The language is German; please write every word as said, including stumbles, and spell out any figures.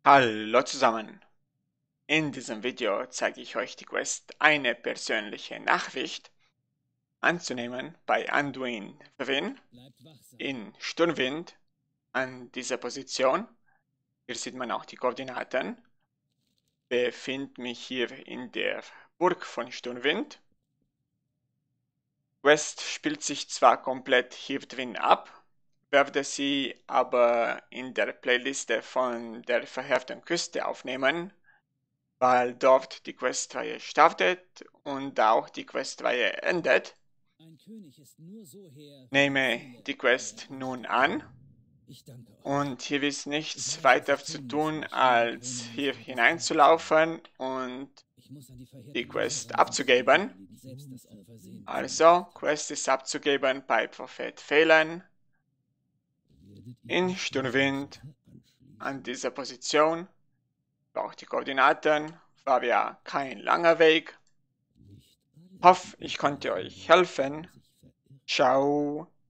Hallo zusammen! In diesem Video zeige ich euch die Quest eine persönliche Nachricht anzunehmen bei Anduin Vivin in Sturmwind an dieser Position. Hier sieht man auch die Koordinaten. Befinde mich hier in der Burg von Sturmwind. Quest spielt sich zwar komplett hier drin ab, werde sie aber in der Playliste von der verhärteten Küste aufnehmen, weil dort die Questreihe startet und auch die Questreihe endet. Nehme die Quest nun an und hier ist nichts weiter zu tun, als hier hineinzulaufen und die Quest abzugeben. Also, Quest ist abzugeben bei Prophet Phelan in Sturmwind an dieser Position. Auch die Koordinaten, war ja kein langer Weg. Hoffe, ich konnte euch helfen. Ciao.